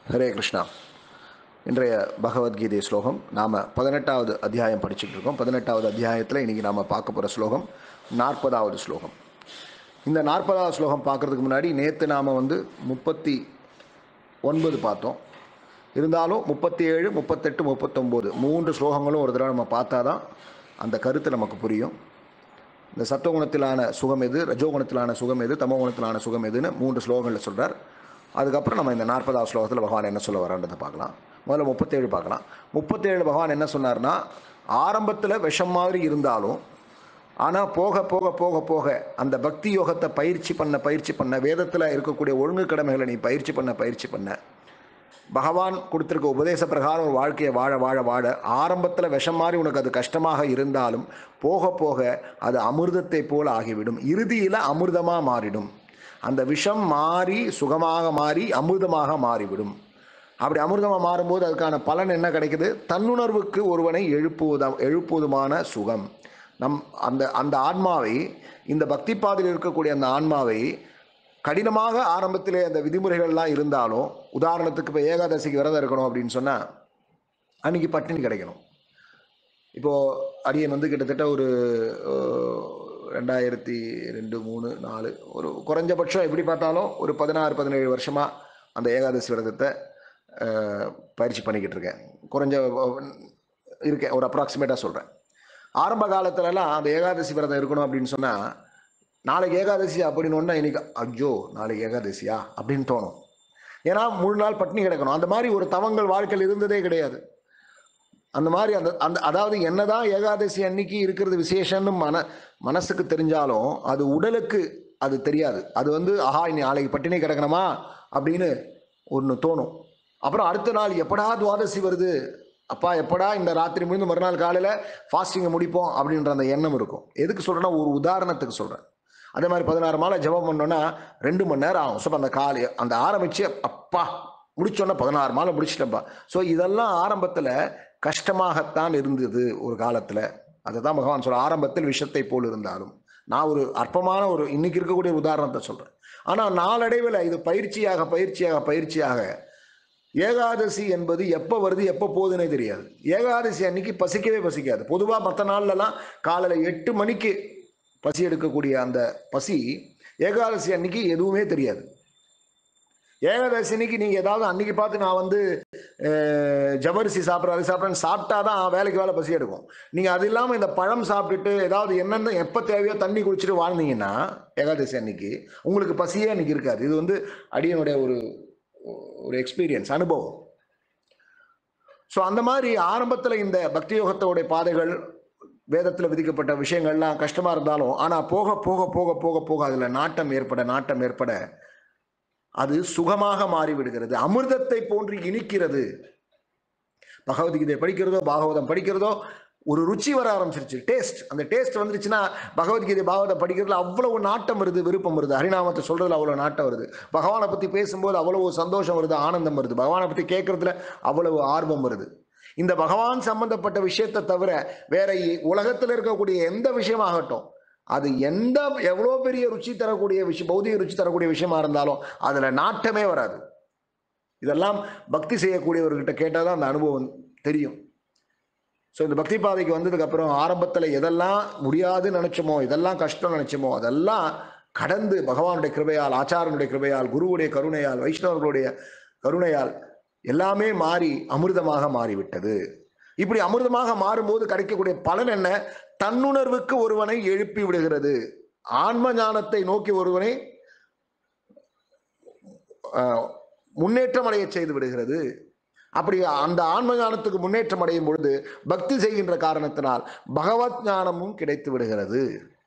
ஹரே கிருஷ்ணா. இன்றைய பகவத்கீதை ஸ்லோகம் நாம் 18வது அத்தியாயம் படிச்சுட்டு இருக்கோம். 18வது அத்தியாயத்தில் இன்றைக்கி நாம் பார்க்க போகிற ஸ்லோகம் 40வது ஸ்லோகம். இந்த 40வது ஸ்லோகம் பார்க்குறதுக்கு முன்னாடி நேற்று நாம் 39 பார்த்தோம். இருந்தாலும் 37, 38, 39 3 ஸ்லோகங்களும் ஒரு தடவை நம்ம பார்த்தா தான் அந்த கருத்து நமக்கு புரியும். இந்த சத்துவகுணத்திலான சுகம் எது, ரஜோகுணத்திலான சுகம் எது, தமோகுணத்திலான சுகம் எதுன்னு 3 ஸ்லோகங்களில் சொல்கிறார். அதுக்கப்புறம் நம்ம இந்த 40வது ஸ்லோகத்தில் பகவான் என்ன சொல்ல வரான்றதை பார்க்கலாம். முதல்ல 37 பார்க்கலாம். 37 பகவான் என்ன சொன்னார்னா, ஆரம்பத்தில் விஷம் மாதிரி இருந்தாலும் ஆனால் போக போக போக போக அந்த பக்தி யோகத்தை பயிற்சி பண்ண வேதத்தில் இருக்கக்கூடிய ஒழுங்கு கடமைகளை நீ பயிற்சி பண்ண பகவான் கொடுத்துருக்க உபதேச பிரகாரம் ஒரு வாழ்க்கையை வாழ ஆரம்பத்தில் விஷம் மாதிரி உனக்கு அது கஷ்டமாக இருந்தாலும் போக போக அது அமிர்தத்தை போல் ஆகிவிடும். இறுதியில் அமிர்தமாக மாறிடும். அந்த விஷம் மாறி சுகமாக மாறி அமிர்தமாக மாறிவிடும். அப்படி அமிர்தமாக மாறும்போது அதுக்கான பலன் என்ன கிடைக்குது? தன்னுணர்வுக்கு ஒருவனை எழுப்புவதுமான சுகம். அந்த ஆன்மாவை, இந்த பக்தி பாதையில் இருக்கக்கூடிய அந்த ஆன்மாவை கடினமாக ஆரம்பத்திலே அந்த விதிமுறைகள்லாம் இருந்தாலும், உதாரணத்துக்கு இப்போ ஏகாதசிக்கு விரதம் இருக்கணும் அப்படின்னு சொன்னால் அன்றைக்கி பட்டினி கிடைக்கணும். இப்போது அடியன் கிட்டத்தட்ட ஒரு 2002, 3, 4 ஒரு குறைஞ்சபட்சம் எப்படி பார்த்தாலும் ஒரு 16-17 வருஷமாக அந்த ஏகாதசி விரதத்தை பயிற்சி பண்ணிக்கிட்டு இருக்கேன். இருக்கேன், ஒரு அப்ராக்சிமேட்டாக சொல்கிறேன். ஆரம்ப காலத்துலலாம் அந்த ஏகாதசி விரதம் இருக்கணும் அப்படின்னு சொன்னால், நாளைக்கு ஏகாதசி அப்படின்னு ஒன்றா இன்றைக்கி ஐயோ நாளைக்கு ஏகாதசியா அப்படின்னு தோணும். ஏன்னா முழு நாள் பட்டினி கிடக்கணும். அந்த மாதிரி ஒரு தவங்கள் வாழ்க்கையில் இருந்ததே கிடையாது. அந்த மாதிரி அதாவது என்னதான் ஏகாதசி அன்னைக்கு இருக்கிறது விசேஷம்னு மனசுக்கு தெரிஞ்சாலும் அது உடலுக்கு அது தெரியாது. அது ஆஹா இனி நாளைக்கு பட்டினி கிடக்கணுமா அப்படின்னு ஒன்று தோணும். அப்புறம் அடுத்த நாள் எப்படா துவாதசி வருது, அப்பா எப்படா இந்த ராத்திரி முடிந்து மறுநாள் காலையில் ஃபாஸ்டிங்கை முடிப்போம் அப்படின்ற அந்த எண்ணம் இருக்கும். எதுக்கு சொல்கிறேன்னா, ஒரு உதாரணத்துக்கு சொல்கிறேன். அதே மாதிரி 16 மாலை ஜபம் பண்ணோன்னா 2 மணி நேரம் ஆகும். ஸோ அந்த ஆரம்பித்து அப்பா முடிச்சோன்னா 16 மாலை முடிச்சிட்டப்பா. ஸோ இதெல்லாம் ஆரம்பத்தில் கஷ்டமாகத்தான் இருந்தது ஒரு காலத்தில். அதை தான் பகவான் சொல்ல, ஆரம்பத்தில் விஷத்தை போல் இருந்தாலும். நான் ஒரு அற்பமான ஒரு இன்னைக்கு இருக்கக்கூடிய உதாரணத்தை சொல்கிறேன். ஆனால் நாளடைவில் இது பயிற்சியாக ஏகாதசி என்பது எப்போ வருது எப்போ போகுதுன்னே தெரியாது. ஏகாதசி அன்னைக்கு பசிக்கவே பசிக்காது. பொதுவாக மற்ற நாள்லலாம் காலையில் 8 மணிக்கு பசி எடுக்கக்கூடிய அந்த பசி ஏகாதசி அன்னைக்கு எதுவுமே தெரியாது. ஏகாதசி அன்னைக்கு நீங்கள் ஏதாவது அன்னைக்கு பார்த்து நான் ஜவரிசி சாப்பிட்றேன்னு சாப்பிட்டா தான் வேலைக்கு வேலை பசி எடுக்கும். நீங்கள் அது இல்லாமல் இந்த பழம் சாப்பிட்டுட்டு ஏதாவது என்னென்ன எப்போ தேவையோ தண்ணி குடிச்சிட்டு வாழ்ந்தீங்கன்னா ஏகாதசி அன்னைக்கு உங்களுக்கு பசியே அன்னைக்கு இருக்காது. இது அடியனுடைய ஒரு எக்ஸ்பீரியன்ஸ், அனுபவம். ஸோ அந்த மாதிரி ஆரம்பத்தில் இந்த பக்தி யோகத்தோடைய பாதைகள், வேதத்தில் விதிக்கப்பட்ட விஷயங்கள்லாம் கஷ்டமாக இருந்தாலும், ஆனால் போக போக போக போக போக அதில் நாட்டம் ஏற்பட அது சுகமாக மாறிவிடுகிறது. அமிர்தத்தை போன்று இனிக்கிறது. பகவத்கீதை படிக்கிறதோ பாகவதம் படிக்கிறதோ ஒரு ருச்சி வர ஆரம்பிச்சிருச்சு. டேஸ்ட், அந்த டேஸ்ட் வந்துருச்சுன்னா பகவத்கீதை பாகவதம் படிக்கிறதுல அவ்வளவு நாட்டம் வருது, விருப்பம் வருது. ஹரிநாமத்தை சொல்றதுல அவ்வளவு நாட்டம் வருது. பகவானை பற்றி பேசும்போது அவ்வளவு சந்தோஷம் வருது, ஆனந்தம் வருது. பகவானை பற்றி கேட்கறதுல அவ்வளவு ஆர்வம் வருது. இந்த பகவான் சம்பந்தப்பட்ட விஷயத்தை தவிர வேற உலகத்தில் இருக்கக்கூடிய எந்த விஷயமாகட்டும், அது எவ்வளோ பெரிய ருச்சி தரக்கூடிய விஷயம், பௌதிக ருச்சி தரக்கூடிய விஷயமா இருந்தாலும் அதில் நாட்டமே வராது. இதெல்லாம் பக்தி செய்யக்கூடியவர்கிட்ட கேட்டால் தான் அந்த அனுபவம் தெரியும். ஸோ இந்த பக்தி பாதைக்கு வந்ததுக்கப்புறம் ஆரம்பத்தில் எதெல்லாம் முடியாதுன்னு நினைச்சோமோ, இதெல்லாம் கஷ்டம் நினைச்சோமோ, அதெல்லாம் கடந்து பகவானுடைய கிருபையால், ஆச்சாரனுடைய கிருபையால், குருவுடைய கருணையால், வைஷ்ணவர்களுடைய கருணையால் எல்லாமே மாறி அமிர்தமாக மாறிவிட்டது. இப்படி அமிர்தமாக மாறும்போது கிடைக்கக்கூடிய பலன் என்ன? தன்னுணர்வுக்கு ஒருவனை எழுப்பி விடுகிறது. ஆன்ம ஞானத்தை நோக்கி ஒருவனை முன்னேற்றம் அடைய செய்து விடுகிறது. அப்படி அந்த ஆன்ம ஞானத்துக்கு முன்னேற்றம் அடையும் பொழுது பக்தி செய்கின்ற காரணத்தினால் பகவத் ஞானமும் கிடைத்து விடுகிறது.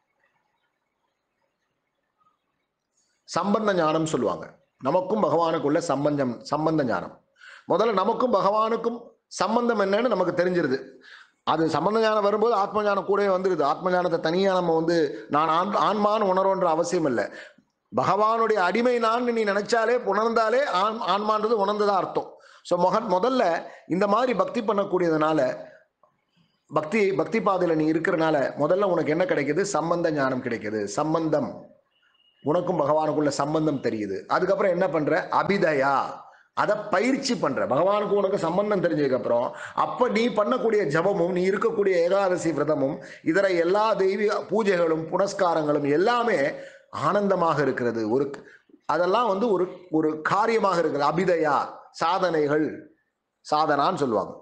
சம்பந்த ஞானம் சொல்லுவாங்க. நமக்கும் பகவானுக்குள்ள சம்பந்த ஞானம். முதல்ல நமக்கும் பகவானுக்கும் சம்பந்தம் என்னன்னு நமக்கு தெரிஞ்சிருது. அது சம்பந்த ஞானம் வரும்போது ஆத்ம ஞானம் கூட வந்துடுது. ஆத்ம ஞானத்தை தனியாக நம்ம நான் ஆன்மான்னு உணர்வுன்ற அவசியம் இல்லை. பகவானுடைய அடிமை நான் நீ நினைச்சாலே உணர்ந்தாலே ஆன்மான்றது உணர்ந்ததா அர்த்தம். ஸோ முதல்ல இந்த மாதிரி பக்தி பண்ணக்கூடியதுனால, பக்தி பாதையில் நீ இருக்கிறனால முதல்ல உனக்கு என்ன கிடைக்குது? சம்பந்த ஞானம் கிடைக்குது. சம்பந்தம், உனக்கும் பகவானுக்குள்ள சம்பந்தம் தெரியுது. அதுக்கப்புறம் என்ன பண்ற? அபிதயா, அதை பயிற்சி பண்ற. பகவானுக்கு உனக்கு சம்பந்தம் தெரிஞ்சதுக்கு அப்புறம் அப்ப நீ பண்ணக்கூடிய ஜபமும் நீ இருக்கக்கூடிய ஏகாதசி விரதமும் இதர எல்லா தெய்வீக பூஜைகளும் புனஸ்காரங்களும் எல்லாமே ஆனந்தமாக இருக்கிறது. அதெல்லாம் வந்து ஒரு ஒரு காரியமாக இருக்கிறது. அபிதயா சாதனைகள், சாதனான்னு சொல்லுவாங்க.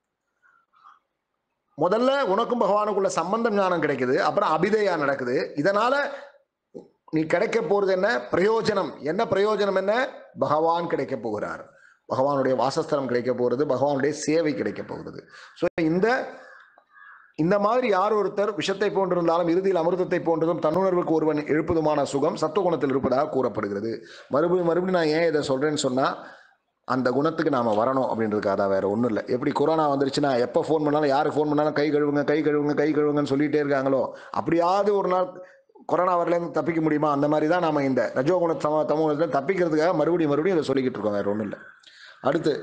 முதல்ல உனக்கும் பகவானுக்குள்ள சம்பந்தம் ஞானம் கிடைக்குது, அப்புறம் அபிதயா நடக்குது. இதனால நீ கிடைக்க போறது என்ன பிரயோஜனம்? என்ன பிரயோஜனம்? என்ன? பகவான் கிடைக்க போகிறார், பகவானுடைய வாசஸ்தலம் கிடைக்க போகிறது, பகவானுடைய சேவை கிடைக்க போகிறது. ஸோ இந்த மாதிரி யார் ஒருத்தர் விஷத்தை போன்றிருந்தாலும் இறுதியில் அமிர்தத்தை போன்றதும் தன்னுணர்வுக்கு ஒருவன் எழுப்பதுமான சுகம் சத்துவகுணத்தில் இருப்பதாக கூறப்படுகிறது. மறுபடியும் நான் ஏன் இதை சொல்றேன்னு சொன்னா, அந்த குணத்துக்கு நாம வரணும் அப்படின்றதுக்காக தான், வேற ஒன்றும் இல்லை. எப்படி கொரோனா வந்துருச்சுன்னா எப்போ ஃபோன் பண்ணாலும் யாருக்கு ஃபோன் பண்ணாலும் கை கழுவுங்க கை கழுவுங்க கை கழுவுங்கன்னு சொல்லிட்டே இருக்காங்களோ, அப்படியாவது ஒரு நாள் கொரோனா வரலேருந்து தப்பிக்க முடியுமா? அந்த மாதிரி தான் நாம இந்த ரஜோகுண தமோகுணத்தில் தப்பிக்கிறதுக்காக மறுபடியும் இதை சொல்லிக்கிட்டு இருக்கோம், வேற ஒன்றும் இல்லை. அடுத்து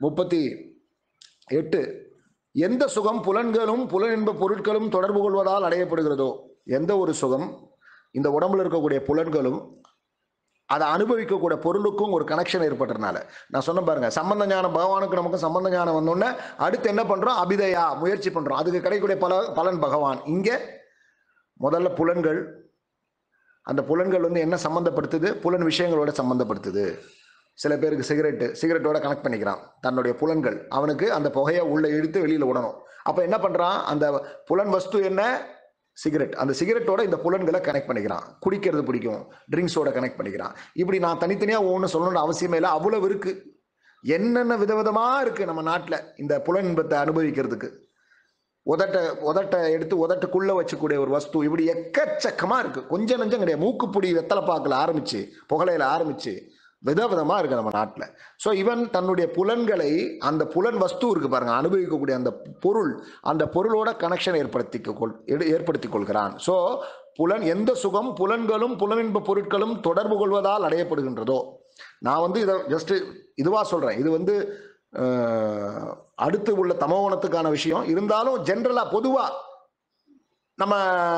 38. எந்த சுகம் புலன்களும் புலனின்ப பொருட்களும் தொடர்பு கொள்வதால் அடையப்படுகிறதோ, எந்த ஒரு சுகம் இந்த உடம்புல இருக்கக்கூடிய புலன்களும் அதை அனுபவிக்கக்கூடிய பொருளுக்கும் ஒரு கனெக்ஷன் ஏற்பட்டதுனால, நான் சொன்ன பாருங்க, சம்பந்த ஞானம் பகவானுக்கு நமக்கு சம்பந்த ஞானம் வந்தோடனே அடுத்து என்ன பண்றோம்? அபிதயா முயற்சி பண்றோம். அதுக்கு கிடைக்கக்கூடிய பலன் பகவான். இங்க முதல்ல புலன்கள், அந்த புலன்கள் வந்து என்ன சம்பந்தப்படுத்துது? புலன் விஷயங்களோட சம்பந்தப்படுத்துது. சில பேருக்கு சிகரெட்டோட கனெக்ட் பண்ணிக்கிறான் தன்னுடைய புலன்கள். அவனுக்கு அந்த புகையை உள்ள இழுத்து வெளியில விடணும். அப்ப என்ன பண்றான்? அந்த புலன் வஸ்து என்ன? சிகரெட். அந்த சிகரெட்டோட இந்த புலன்களை கனெக்ட் பண்ணிக்கிறான். குடிக்கிறது பிடிக்கும், ட்ரிங்க்ஸோட கனெக்ட் பண்ணிக்கிறான். இப்படி நான் தனித்தனியா ஒவ்வொன்று சொல்லணும்னு அவசியமே இல்லை, அவ்வளவு இருக்கு. என்னென்ன விதவிதமா இருக்கு நம்ம நாட்டில் இந்த புலன் இன்பத்தை அனுபவிக்கிறதுக்கு. உதட்டை எடுத்து உதட்டுக்குள்ள வச்சுக்கூடிய ஒரு வஸ்து, இப்படி எக்கச்சக்கமா இருக்கு. கொஞ்சம் நஞ்சம் கிடையாது. மூக்குப்பிடி வெத்தலை பாக்கில் ஆரம்பிச்சு புகழையில ஆரம்பிச்சு விதவிதமா இருக்கு நம்ம நாட்டில். ஸோ இவன் தன்னுடைய புலன்களை, அந்த புலன் வஸ்து இருக்கு பாருங்க, அனுபவிக்கக்கூடிய அந்த பொருள், அந்த பொருளோட கனெக்ஷன் ஏற்படுத்திக் கொள்கிறான். ஸோ எந்த சுகம் புலன்களும் புலனின்ப பொருட்களும் தொடர்பு கொள்வதால் அடையப்படுகின்றதோ, நான் வந்து இதை ஜஸ்ட் இதுவா சொல்றேன். இது வந்து அடுத்து உள்ள தமோகுணத்துக்கான விஷயம். இருந்தாலும் ஜென்ரலா பொதுவா நம்ம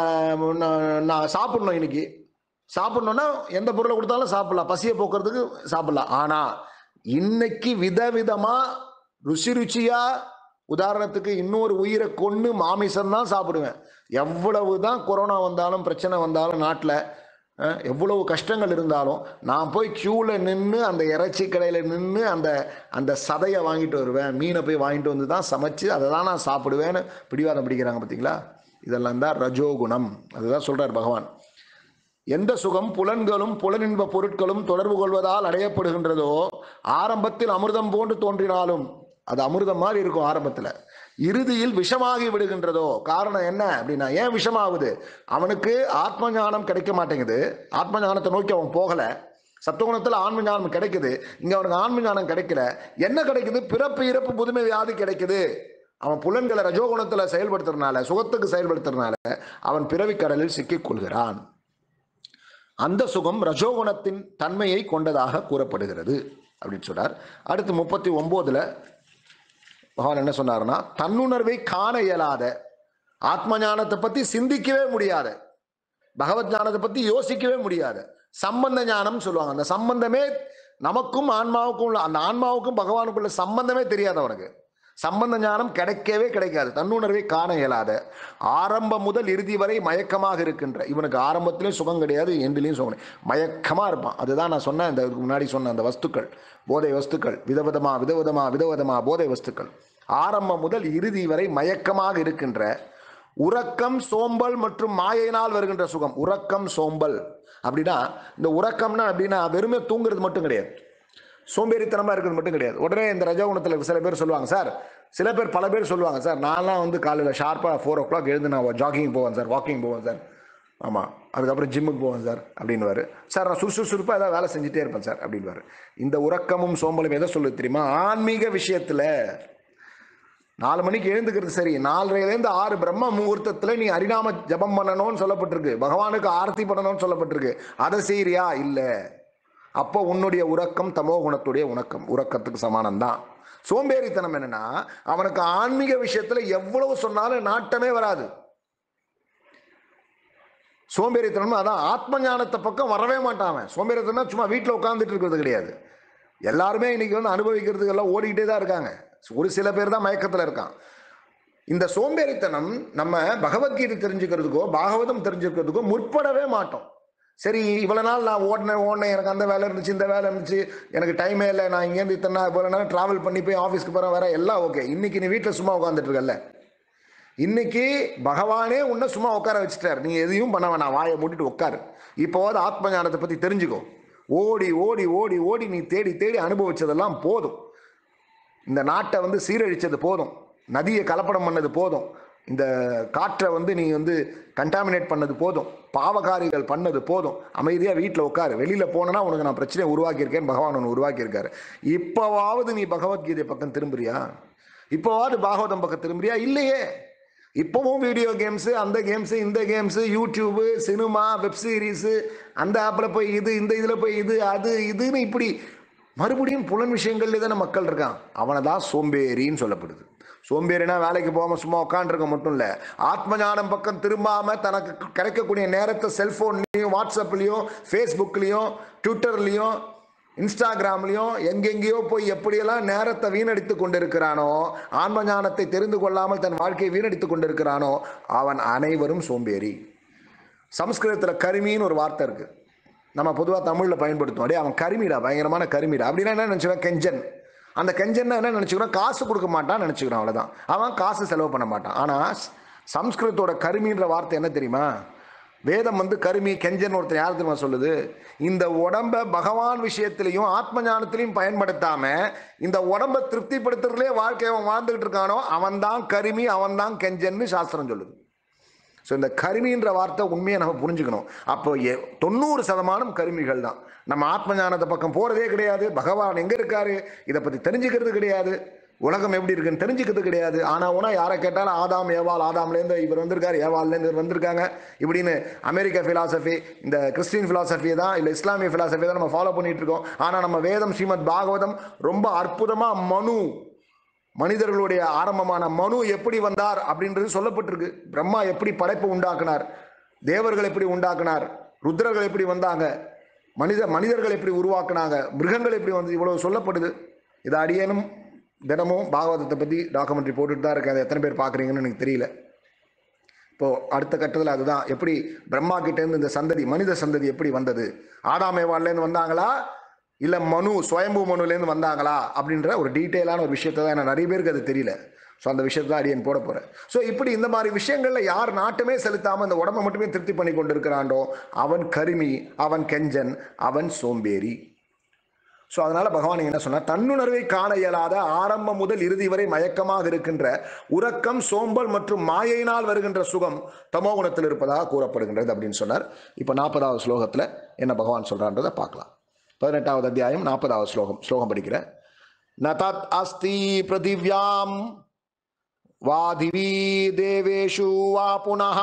நான் சாப்பிடணும், இன்னைக்கு சாப்பிடணும்னா எந்த பொருளை கொடுத்தாலும் சாப்பிடலாம், பசியை போக்குறதுக்கு சாப்பிடலாம். ஆனா இன்னைக்கு விதவிதமா ருச்சியா, உதாரணத்துக்கு இன்னொரு உயிரை கொண்டு மாமிசம் தான் சாப்பிடுவேன். எவ்வளவுதான் கொரோனா வந்தாலும் பிரச்சனை வந்தாலும் நாட்டில் எவ்வளவு கஷ்டங்கள் இருந்தாலும் நான் போய் கியூல நின்று அந்த இறைச்சி கடையில் நின்று அந்த சதையை வாங்கிட்டு வருவேன். மீனை போய் வாங்கிட்டு வந்து தான் சமைச்சு அதை தான் நான் சாப்பிடுவேன்னு பிடிவாதம் பிடிக்கிறாங்க. பார்த்தீங்களா? இதெல்லாம் தான் ரஜோகுணம். அதுதான் சொல்றார் பகவான். எந்த சுகம் புலன்களும் புலனின்ப பொருட்களும் தொடர்பு கொள்வதால் அடையப்படுகின்றதோ, ஆரம்பத்தில் அமிர்தம் போன்று தோன்றினாலும், அது அமிர்தம் மாதிரி இருக்கும் ஆரம்பத்தில், இறுதியில் விஷமாகி விடுகின்றதோ. காரணம் என்ன அப்படின்னா, ஏன் விஷமாகுது? அவனுக்கு ஆத்ம ஞானம் கிடைக்க மாட்டேங்குது. ஆத்ம ஞானத்தை நோக்கி அவன் போகல. சத்துவகுணத்தில் ஆன்ம ஞானம் கிடைக்குது, இங்க அவனுக்கு ஆன்ம ஞானம் கிடைக்கல. என்ன கிடைக்குது? பிறப்பு இறப்பு புதுமை வியாதி கிடைக்குது. அவன் புலன்களை ரஜோகுணத்தில் செயல்படுத்துறதுனால, சுகத்துக்கு செயல்படுத்துறதுனால அவன் பிறவி கடலில் சிக்கிக் கொள்கிறான். அந்த சுகம் ரஜோகுணத்தின் தன்மையை கொண்டதாக கூறப்படுகிறது அப்படின்னு சொல்றார். அடுத்து 39ல பகவான் என்ன சொன்னார்னா, தன்னுணர்வை காண இயலாத, ஆத்ம ஞானத்தை பத்தி சிந்திக்கவே முடியாத, பகவத் ஞானத்தை பத்தி யோசிக்கவே முடியாத சம்பந்த ஞானம் சொல்லுவாங்க. அந்த சம்பந்தமே நமக்கும் ஆன்மாவுக்கும், அந்த ஆன்மாவுக்கும் பகவானுக்குள்ள சம்பந்தமே தெரியாது. அவனுக்கு சம்பந்த ஞானம் கிடைக்கவே கிடைக்காது. தன்னுணர்வை காண இயலாத, ஆரம்பம் முதல் இறுதி வரை மயக்கமாக இருக்கின்ற, இவனுக்கு ஆரம்பத்திலையும் சுகம் கிடையாது, எண்டிலையும் சுகம், மயக்கமா இருப்பான். அதுதான் நான் சொன்னேன், இந்த முன்னாடி சொன்ன அந்த வஸ்துக்கள், போதை வஸ்துக்கள், விதவிதமா போதை வஸ்துக்கள், ஆரம்பம் முதல் இறுதி வரை மயக்கமாக இருக்கின்ற, உறக்கம் சோம்பல் மற்றும் மாயையினால் வருகின்ற சுகம். உறக்கம் சோம்பல் அப்படின்னா, இந்த உறக்கம்னா அப்படின்னா வெறுமே தூங்குறது மட்டும் கிடையாது, சோம்பேறித்தனமா இருக்கிறது மட்டும் கிடையாது. உடனே இந்த ரஜோகுணத்தில் சில பேர் சொல்லுவாங்க சார், பல பேர் சொல்லுவாங்க சார், நான்லாம் வந்து காலையில் ஷார்ப்பாக 4 o'clock எழுந்து நான் ஜாகிங் போவேன் சார், வாக்கிங் போவேன் சார், ஆமாம், அதுக்கப்புறம் ஜிம்முக்கு போவேன் சார் அப்படின்வாரு. சார் நான் சுறுசுறுப்பாக ஏதாவது வேலை செஞ்சுட்டே இருப்பேன் சார் அப்படின்வாரு. இந்த உறக்கமும் சோம்பலும் எதை சொல்லுது தெரியுமா? ஆன்மீக விஷயத்தில் 4 மணிக்கு எழுந்துக்கிறது சரி, 4:30 6 பிரம்ம முகூர்த்தத்தில் நீ ஹரிநாம ஜபம் பண்ணணும்னு சொல்லப்பட்டிருக்கு, பகவானுக்கு ஆர்த்தி பண்ணணும்னு சொல்லப்பட்டிருக்கு. அதை செய்யறியா? இல்லை. அப்போ உன்னுடைய உறக்கம் தமோ குணத்துடைய உறக்கத்துக்கு சமானம் தான். சோம்பேறித்தனம் என்னன்னா, அவனுக்கு ஆன்மீக விஷயத்துல எவ்வளவு சொன்னாலும் நாட்டமே வராது. சோம்பேறித்தனம் அதான். ஆத்ம ஞானத்தை பக்கம் வரவே மாட்டான். சோம்பேறித்தனம் சும்மா வீட்டில் உட்காந்துட்டு இருக்கிறது கிடையாது. எல்லாருமே இன்னைக்கு வந்து அனுபவிக்கிறதுக்கு எல்லாம் ஓடிக்கிட்டே தான் இருக்காங்க. ஒரு சில பேர் தான் மயக்கத்தில் இருக்கான். இந்த சோம்பேறித்தனம் நம்ம பகவத்கீதை தெரிஞ்சுக்கிறதுக்கோ பாகவதம் தெரிஞ்சுக்கிறதுக்கோ முற்படவே மாட்டோம். சரி, இவ்வளவு நாள் நான் ஓடினேன், எனக்கு அந்த வேலை இருந்துச்சு, இந்த வேலை இருந்துச்சு, எனக்கு டைமே இல்லை, நான் இங்கேருந்து இத்தனை இவ்வளவு நேரம் டிராவல் பண்ணி போய் ஆஃபீஸ்க்கு போகிறேன், வர எல்லாம் ஓகே. இன்னைக்கு நீ வீட்டில் சும்மா உட்காந்துட்டு இருக்கல, இன்னைக்கு பகவானே உன்னை சும்மா உட்கார வச்சுட்டார். நீ எதையும் பண்ண வேணாம், வாயை மூடிட்டு உட்காரு. இப்போவாது ஆத்ம ஞானத்தை பற்றி தெரிஞ்சுக்கோ. ஓடி ஓடி ஓடி ஓடி நீ தேடி தேடி அனுபவிச்சதெல்லாம் போதும். இந்த நாட்டை வந்து சீரழிச்சது போதும், நதியை கலப்படம் பண்ணது போதும், இந்த காற்றை வந்து நீ வந்து கண்டாமினேட் பண்ணது போதும், பாவகாரிகள் பண்ணது போதும். அமைதியாக வீட்டில் உட்காரு. வெளியில் போனேன்னா உனக்கு நான் பிரச்சனையை உருவாக்கியிருக்கேன், பகவான் ஒன்று உருவாக்கியிருக்காரு. இப்போவாவது நீ பகவத்கீதை பக்கம் திரும்புறியா? இப்போவாவது பாகவதம் பக்கம் திரும்புறியா? இல்லையே. இப்போவும் வீடியோ கேம்ஸு, அந்த கேம்ஸு, இந்த games, YouTube, cinema, web series, அந்த ஆப்பில் போய் இது, இந்த இதில் போய் இது, அது இதுன்னு இப்படி மறுபடியும் புலன் விஷயங்கள்ல தானே மக்கள் இருக்கான். அவனை தான் சோம்பேறின்னு சொல்லப்படுது. சோம்பேறினா வேலைக்கு போகாமல் சும்மா உட்காந்துருக்க மட்டும் இல்லை, ஆத்ம ஞானம் பக்கம் திரும்பாமல் தனக்கு கிடைக்கக்கூடிய நேரத்தை செல்ஃபோன்லேயும் வாட்ஸ்அப்லேயும் ஃபேஸ்புக்லேயும் ட்விட்டர்லேயும் இன்ஸ்டாகிராம்லையும் எங்கெங்கேயோ போய் எப்படியெல்லாம் நேரத்தை வீணடித்து கொண்டிருக்கிறானோ, ஆன்ம ஞானத்தை தெரிந்து கொள்ளாமல் தன் வாழ்க்கையை வீணடித்து கொண்டிருக்கிறானோ, அவன் அனைவரும் சோம்பேறி. சம்ஸ்கிருதத்தில் கருமின்னு ஒரு வார்த்தை இருக்குது, நம்ம பொதுவாக தமிழில் பயன்படுத்துவோம். அடே அவன் கருமிடா, பயங்கரமான கருமிடா அப்படின்னா என்ன நினச்சிக்கிறோம்? கெஞ்சன். அந்த கெஞ்சன்னா என்ன நினச்சிக்கிறோம்? காசு கொடுக்க மாட்டான்னு நினச்சிக்கிறோம், அவ்வளோதான். அவன் காசு செலவு பண்ண மாட்டான். ஆனால் சம்ஸ்கிருதத்தோட கருமின்ற வார்த்தை என்ன தெரியுமா? வேதம் வந்து கருமி கெஞ்சன் ஒருத்தர் யார் தெரியுமா சொல்லுது? இந்த உடம்ப பகவான் விஷயத்திலையும் ஆத்ம ஞானத்திலையும் பயன்படுத்தாம இந்த உடம்பை திருப்திப்படுத்துறதுலே வாழ்க்கையை அவன் வாழ்ந்துகிட்டு இருக்கானோ அவன் தான் கருமி, அவன் தான் கெஞ்சன்னு சாஸ்திரம் சொல்லுது. ஸோ இந்த கருமின்ற வார்த்தை உண்மையை நம்ம புரிஞ்சுக்கணும். அப்போ 90% கருமிகள் தான். நம்ம ஆத்ம ஞானத்தை பக்கம் போகிறதே கிடையாது, பகவான் எங்கே இருக்காரு இதை பற்றி தெரிஞ்சுக்கிறது கிடையாது, உலகம் எப்படி இருக்குன்னு தெரிஞ்சுக்கிறது கிடையாது. ஆனால் யாரை கேட்டாலும் ஆதாம் ஏவாள், ஆதாம்லேருந்து இவர் வந்திருக்காரு, ஏவாள்லேருந்து இவர் வந்திருக்காங்க இப்படின்னு அமெரிக்க ஃபிலாசபி, இந்த கிறிஸ்டின் ஃபிலாசபி தான், இல்லை இஸ்லாமிய ஃபிலாசபி தான் நம்ம ஃபாலோ பண்ணிட்டு இருக்கோம். ஆனால் நம்ம வேதம் ஸ்ரீமத் பாகவதம் ரொம்ப அற்புதமாக மனிதர்களுடைய ஆரம்பமான மனு எப்படி வந்தார் அப்படின்றது சொல்லப்பட்டிருக்கு. பிரம்மா எப்படி உண்டாக்குனார், தேவர்கள் எப்படி உண்டாக்குனார், ருத்ரர்கள் எப்படி வந்தாங்க, மனிதர்கள் எப்படி உருவாக்குனாங்க, மிருகங்கள் எப்படி வந்து, இவ்வளவு சொல்லப்படுது. இதை அடியேனும் தினமும் பாகவதத்தை பற்றி டாக்குமெண்ட்ரி போட்டுட்டு தான் இருக்கேன். அதை எத்தனை பேர் பார்க்குறீங்கன்னு எனக்கு தெரியல. இப்போது அடுத்த கட்டத்தில் அதுதான், எப்படி பிரம்மா கிட்டேருந்து இந்த சந்ததி, மனித சந்ததி எப்படி வந்தது, ஆடாமேவாள்லேருந்து வந்தாங்களா இல்லை சுயம்பு மனுலேருந்து வந்தாங்களா அப்படின்ற ஒரு டீட்டெயிலான ஒரு விஷயத்தை தான் எனக்கு நிறைய பேருக்கு அது தெரியல. ஸோ அந்த விஷயத்தை தான் அடியேன் போட போகிறேன். ஸோ இப்படி இந்த மாதிரி விஷயங்களில் யார் நாட்டுமே செலுத்தாமல் இந்த உடம்பை மட்டுமே திருப்தி பண்ணி கொண்டு இருக்கிறாண்டோ அவன் கருமி, அவன் கெஞ்சன், அவன் சோம்பேறி. ஸோ அதனால் பகவான் என்ன சொன்னார்? தன்னுணர்வை காண இயலாத ஆரம்பம் முதல் இறுதி வரை மயக்கமாக இருக்கின்ற உறக்கம், சோம்பல் மற்றும் மாயையினால் வருகின்ற சுகம் தமோகுணத்தில் இருப்பதாக கூறப்படுகின்றது அப்படின்னு சொன்னார். இப்போ 40வது ஸ்லோகத்தில் என்ன பகவான் சொல்கிறான்றதை பார்க்கலாம். 18வது அத்தியாயம் 40வது ஸ்லோகம் படிக்கிறேன். நதத் அஸ்தி பிருதிவ்யாம் வாதிவி தேவேஷு வா புனஹ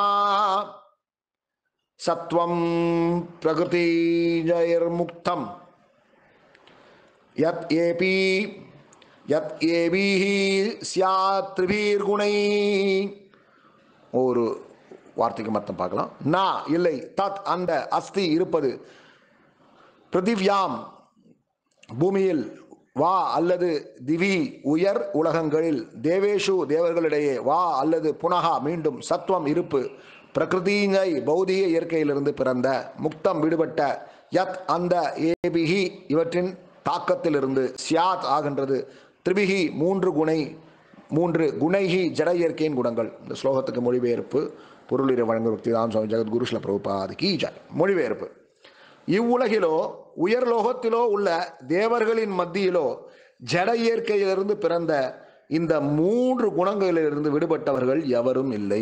சத்வம் பிரகிருதி ஜயர்முக்தம் யத் ஏபிஹி ஸ்யாத் த்ரிபீர் குணை. ஒரு வார்த்தைக்கு மொத்தம் பார்க்கலாம். நா இல்லை, தத் அந்த, அஸ்தி இருப்பது, பிருதிவ்யாம் பூமியில், வா அல்லது திவி உயர் உலகங்களில், தேவேஷு தேவர்களிடையே, வா அல்லது புனகா மீண்டும், சத்வம் இருப்பு, பிரகிருதியை பௌதிக இயற்கையிலிருந்து பிறந்த, முக்தம் விடுபட்ட, யத் அந்த, ஏபிஹி இவற்றின் தாக்கத்திலிருந்து, சியாத் ஆகின்றது, திரிபிகி மூன்று குணைகி ஜட இயற்கையின் குணங்கள். இந்த ஸ்லோகத்துக்கு மொழிபெயர்ப்பு பொருளிரை வழங்கும் பக்திவேதாந்த சுவாமி ஜெகத்குரு ஸ்ரீல பிரபுபாத கீ ஜெய். மொழிபெயர்ப்பு: இவ்வுலகிலோ உயர்லோகத்திலோ உள்ள தேவர்களின் மத்தியிலோ ஜட இயற்கையிலிருந்து பிறந்த இந்த 3 குணங்களிலிருந்து விடுபட்டவர்கள் எவரும் இல்லை.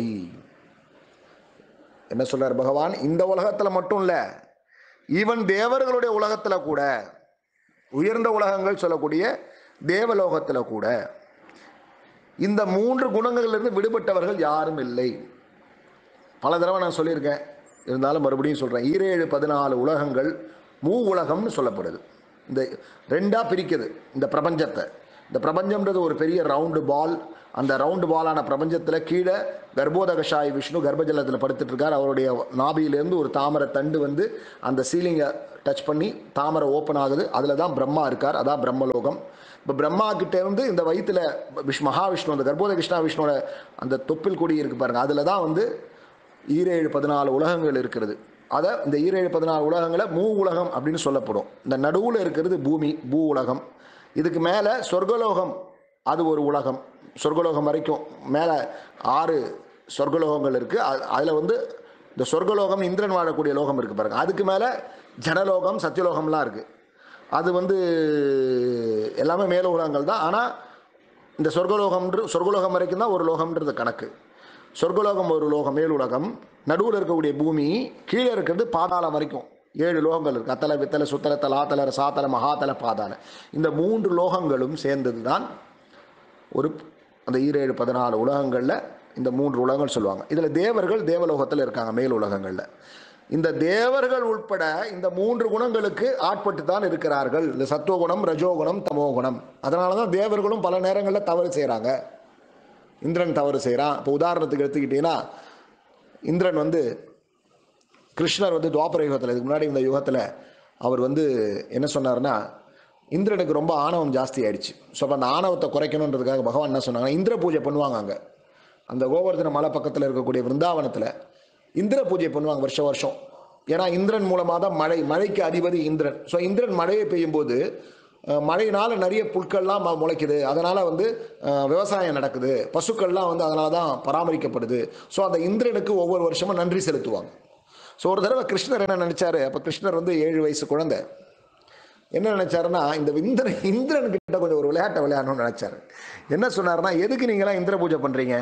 என்ன சொல்றார் பகவான்? இந்த உலகத்துல மட்டும் இல்ல, ஈவன் தேவர்களுடைய உலகத்துல கூட, உயர்ந்த உலகங்கள் சொல்லக்கூடிய தேவலோகத்துல கூட இந்த 3 குணங்களிலிருந்து விடுபட்டவர்கள் யாரும் இல்லை. பல தடவை நான் சொல்லியிருக்கேன், இருந்தாலும் மறுபடியும் சொல்கிறேன். 14 உலகங்கள் உலகம்னு சொல்லப்படுது. இந்த 2ஆக பிரிக்குது இந்த பிரபஞ்சத்தை. இந்த பிரபஞ்சம்ன்றது ஒரு பெரிய ரவுண்டு பால். அந்த ரவுண்டு பாலான பிரபஞ்சத்தில் கீழே கர்ப்போதகஷாய் விஷ்ணு கர்ப்பஜலத்தில் படுத்துட்டு இருக்கார். அவருடைய நாபியிலேருந்து ஒரு தாமரை தண்டு வந்து அந்த சீலிங்கை டச் பண்ணி தாமரை ஓப்பன் ஆகுது. அதில் தான் பிரம்மா இருக்கார். அதான் பிரம்மலோகம். இப்போ பிரம்மா கிட்டே இருந்து இந்த வயிற்றுல மகாவிஷ்ணு, அந்த கர்ப்போத கிருஷ்ணா விஷ்ணுவோட அந்த தொப்பில் கொடி இருக்கு பாருங்க, அதில் தான் வந்து 14 உலகங்கள் இருக்கிறது. அதை இந்த 14 உலகங்களை உலகம் அப்படின்னு சொல்லப்படும். இந்த நடுவில் இருக்கிறது பூமி, பூ உலகம். இதுக்கு மேலே சொர்க்கலோகம், அது ஒரு உலகம். சொர்க்கலோகம் வரைக்கும் மேலே 6 சொர்க்கலோகங்கள் இருக்குது. அதில் வந்து இந்த சொர்க்கலோகம் இந்திரன் வாழக்கூடிய லோகம் இருக்குது பாருங்க. அதுக்கு மேலே ஜனலோகம், சத்தியலோகம்லாம் இருக்குது. அது வந்து எல்லாமே மேல உலகங்கள் தான். ஆனால் இந்த சொர்க்கலோகம் வரைக்கும் தான் ஒரு லோகம்ன்றது கணக்கு. சொர்க்கலோகம் ஒரு லோகம், மேல் உலகம். நடுவில் இருக்கக்கூடிய பூமி, கீழே இருக்கிறது பாதாளம் வரைக்கும் 7 லோகங்கள் இருக்குது. அத்தல வித்தல சுத்தல தலாத்தல சாத்தல மகாத்தல பாதாள. இந்த 3 லோகங்களும் சேர்ந்தது தான் ஒரு அந்த 14 உலகங்களில் இந்த 3 உலகங்கள் சொல்லுவாங்க. இதில் தேவர்கள் தேவலோகத்தில் இருக்காங்க, மேல் உலகங்களில். இந்த தேவர்கள் உட்பட இந்த 3 குணங்களுக்கு ஆட்பட்டு தான் இருக்கிறார்கள். இந்த சத்துவகுணம், ரஜோகுணம், தமோகுணம். அதனால தான் தேவர்களும் பல நேரங்களில் தவறு செய்கிறாங்க. இந்திரன் தவறு செய்கிறான். இப்போ உதாரணத்துக்கு எடுத்துக்கிட்டீங்கன்னா, இந்திரன் வந்து கிருஷ்ணர் வந்து துவாபர யுகத்தில், இதுக்கு முன்னாடி இந்த யுகத்தில் அவர் வந்து என்ன சொன்னார்னா, இந்திரனுக்கு ரொம்ப ஆணவம் ஜாஸ்தி ஆயிடுச்சு. ஸோ அப்போ அந்த ஆணவத்தை குறைக்கணுன்றதுக்காக பகவான் என்ன சொன்னாங்கன்னா, இந்திர பூஜை பண்ணுவாங்க. அங்கே அந்த கோவர்தன மலை பக்கத்தில் இருக்கக்கூடிய விருந்தாவனத்தில் இந்திர பூஜை பண்ணுவாங்க வருஷம் வருஷம். ஏன்னா இந்திரன் மூலமாக தான் மழைக்கு அதிபதி இந்திரன். ஸோ இந்திரன் மழையை பெய்யும் போது மழையினால் நிறைய புற்கள்லாம் முளைக்குது. அதனால் வந்து விவசாயம் நடக்குது, பசுக்கள்லாம் வந்து அதனால தான் பராமரிக்கப்படுது. ஸோ அந்த இந்திரனுக்கு ஒவ்வொரு வருஷமும் நன்றி செலுத்துவாங்க. ஸோ ஒரு தடவை கிருஷ்ணர் என்ன நினைச்சாரு, அப்போ கிருஷ்ணர் வந்து 7 வயசு குழந்தை, என்ன நினைச்சாருன்னா, இந்த இந்திரன் கிட்ட கொஞ்சம் ஒரு விளையாட்டை விளையாடணும்னு நினைச்சாரு. என்ன சொன்னாருன்னா, எதுக்கு நீங்களாம் இந்திர பூஜை பண்றீங்க?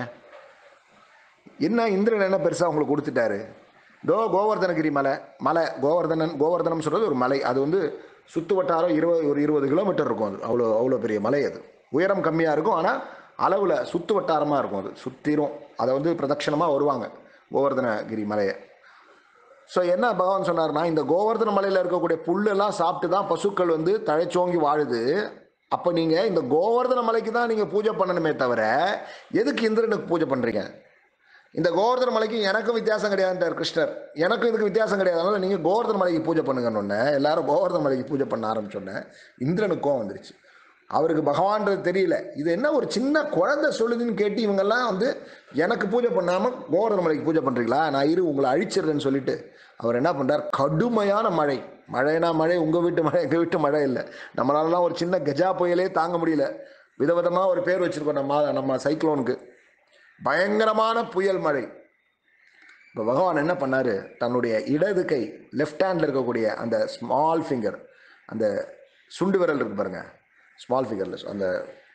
என்ன இந்திரன் என்ன பெருசா உங்களுக்கு கொடுத்துட்டாரு? கோவர்தனகிரி மலை கோவர்தனம் சொல்றது ஒரு மலை. அது வந்து சுத்து வட்டாரம் 20 கிலோமீட்டர் இருக்கும். அது அவ்வளோ பெரிய மலை. அது உயரம் கம்மியாக இருக்கும், ஆனால் அளவில் சுத்து வட்டாரமாக இருக்கும். அது சுற்றிரும். அதை வந்து பிரதட்சணமாக வருவாங்க கோவர்தனகிரி மலையை. ஸோ என்ன பகவான் சொன்னார்னா, இந்த கோவர்தன மலையில் இருக்கக்கூடிய புல்லெல்லாம் சாப்பிட்டு தான் பசுக்கள் வந்து தழைச்சோங்கி வாழுது. அப்போ நீங்கள் இந்த கோவர்தன மலைக்கு தான் நீங்கள் பூஜை பண்ணணுமே தவிர, எதுக்கு இந்திரனுக்கு பூஜை பண்ணுறீங்க? இந்த கோவர்தன மலைக்கு எனக்கும் வித்தியாசம் கிடையாதுன்றார் கிருஷ்ணர். எனக்கும் இதுக்கு வித்தியாசம் கிடையாது. அதனால நீங்கள் கோவர்தன மலைக்கு பூஜை பண்ணுங்கன்னு எல்லாரும் கோவர்தன மலைக்கு பூஜை பண்ண ஆரம்பிச்சோன்னே இந்திரனுக்கும் வந்துருச்சு. அவருக்கு பகவான்றது தெரியல. இது என்ன ஒரு சின்ன குழந்தை சொல்லுதுன்னு கேட்டு இவங்கெல்லாம் வந்து எனக்கு பூஜை பண்ணாமல் கோவர்தன மலைக்கு பூஜை பண்ணுறீங்களா, நான் உங்களை அழிச்சிடுறேன்னு சொல்லிட்டு அவர் என்ன பண்ணுறார், கடுமையான மழைனா மழை, உங்கள் வீட்டு மழை எங்கள் வீட்டு மழை இல்லை. நம்மளாலலாம் ஒரு சின்ன கஜா புயலே தாங்க முடியல. விதவிதமாக ஒரு பேர் வச்சுருக்கோம் நம்ம சைக்ளோனுக்கு. பயங்கரமான புயல் மழை. இப்போ பகவான் என்ன பண்ணார், தன்னுடைய இடது கை லெஃப்ட் ஹேண்டில் இருக்கக்கூடிய அந்த ஸ்மால் ஃபிங்கர், அந்த சுண்டு விரல் இருக்கு பாருங்க, ஸ்மால் ஃபிங்கரில் அந்த